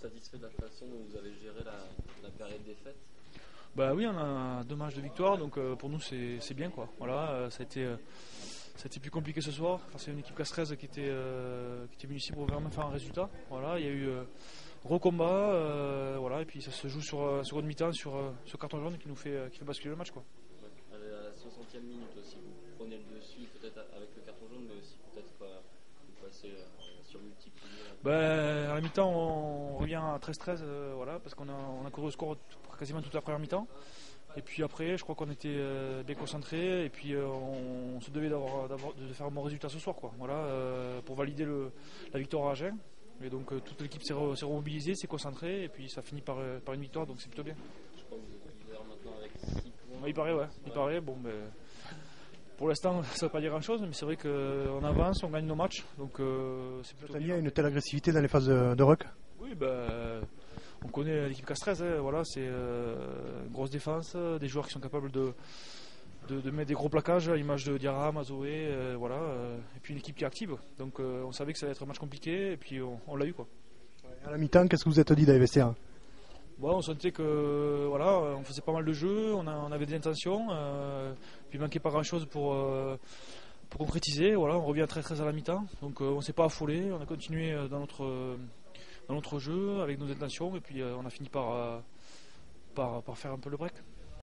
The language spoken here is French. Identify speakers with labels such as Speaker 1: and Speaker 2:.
Speaker 1: satisfait de la façon dont vous avez géré la période des fêtes?
Speaker 2: Bah oui, on a 2 matchs de victoire, donc pour nous c'est bien quoi. Voilà, ça a été plus compliqué ce soir. Enfin, c'est une équipe Castres qui était venue ici pour vraiment faire un résultat. Voilà, il y a eu gros combat, voilà, et puis ça se joue sur une mi-temps sur carton jaune qui fait basculer le match quoi.
Speaker 1: Ouais. À la 60e minute aussi, vous prenez le dessus peut-être avec le carton jaune, mais aussi peut-être vous passez sur multiplier.
Speaker 2: À la mi-temps on revient à 13-13, voilà, parce qu'on a couru au score quasiment toute la première mi-temps. Et puis après, je crois qu'on était bien concentrés et puis on se devait de faire un bon résultat ce soir, quoi. Voilà, pour valider la victoire à Agen. Et donc toute l'équipe s'est remobilisée, s'est concentrée et puis ça finit par une victoire, donc c'est plutôt bien.
Speaker 1: Je crois que vous êtes leader maintenant avec 6 points.
Speaker 2: Il paraît, ouais. Il paraît. Bon, pour l'instant, ça ne veut pas dire grand-chose, mais c'est vrai qu'on avance, on gagne nos matchs, donc c'est plutôt bien.
Speaker 3: Il y a une telle agressivité dans les phases de ruck?
Speaker 2: Oui, on connaît l'équipe Castres, hein, voilà, c'est une grosse défense, des joueurs qui sont capables de mettre des gros plaquages à l'image de Diarra, Mazoé, voilà, et puis une équipe qui est active. Donc on savait que ça allait être un match compliqué et puis on l'a eu quoi.
Speaker 3: À la mi-temps, qu'est-ce que vous êtes dit dans les vestiaires?
Speaker 2: On sentait que voilà, on faisait pas mal de jeux, on avait des intentions, puis il manquait pas grand-chose pour concrétiser. Voilà, on revient très très à la mi-temps, donc on s'est pas affolé, on a continué dans notre jeu avec nos intentions et puis on a fini par faire un peu le break.